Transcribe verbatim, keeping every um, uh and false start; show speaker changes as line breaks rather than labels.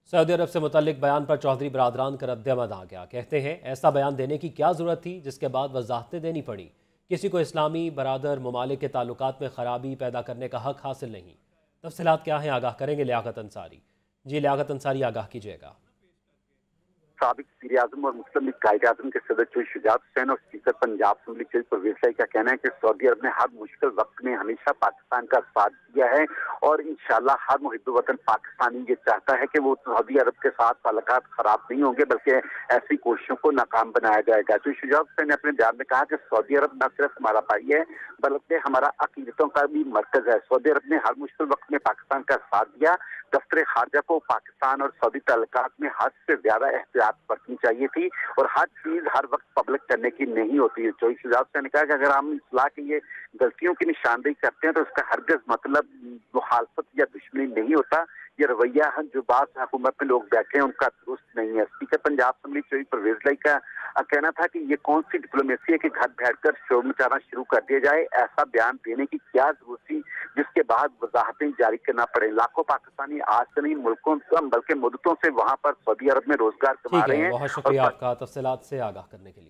Saudi अरब से मुतल्लिक बयान पर चौधरी बरादरान का रद्द-ए-अमल आ गया। कहते हैं ऐसा बयान देने की क्या ज़रूरत थी जिसके बाद वजाहतें देनी पड़ी। किसी को इस्लामी बरादर ममालिक के ताल्लुकात में खराबी पैदा करने का हक हासिल नहीं। तफसीलात क्या हैं आगाह करेंगे लियाकत अंसारी। जी लियाकत अंसारी, आगाह कीजिएगा।
साबिक वज़ीर आज़म और मुस्लिम लीग कायदे आज़म के सदस्य शुजात हुसैन और speaker Punjab assembly chief Pervaiz Elahi का कहना है कि सऊदी अरब ने हर मुश्किल वक्त में हमेशा पाकिस्तान का साथ दिया है और इंशाल्लाह हर मुहिब वतन पाकिस्तानी ये चाहता है कि वो सऊदी अरब के साथ ताल्लुकात खराब नहीं होंगे बल्कि ऐसी कोशिशों को नाकाम बनाया जाएगा। तो शुजात हुसैन ने अपने बयान में कहा कि सऊदी अरब न सिर्फ हमारा भाई है बल्कि हमारा अकीदतों का भी मरकज है। सऊदी अरब ने हर मुश्किल वक्त में पाकिस्तान का साथ दिया। दफ्तर खारजा को पाकिस्तान और सऊदी ताल्लुकात में हद से ज्यादा एहतियात बरतनी चाहिए थी और हर चीज हर वक्त पब्लिक करने की नहीं होती है। चौधरी शुजात हुसैन ने कहा कि अगर हम इस्लाह की ये गलतियों की निशानदेही करते हैं तो इसका हरगिज मतलब मुखालफत या दुश्मनी नहीं होता। ये रवैया है जो बात हुकूमत में लोग बैठे हैं उनका दुरुस्त नहीं है। स्पीकर पंजाब असेंबली चौधरी परवेज इलाही का कहना था कि ये कौन सी डिप्लोमेसी है कि घर बैठकर शोर मचाना शुरू कर दिया जाए। ऐसा बयान देने की क्या जरूरत थी जिसके बाद वजाहतें जारी करना पड़े। लाखों पाकिस्तानी आज से नहीं मुल्कों बल्कि मुद्दतों से वहां पर सऊदी अरब में रोजगार कमा
ठीक
रहे
है,
हैं।
बहुत शुक्रिया आपका तफसीलात से आगाह करने के लिए।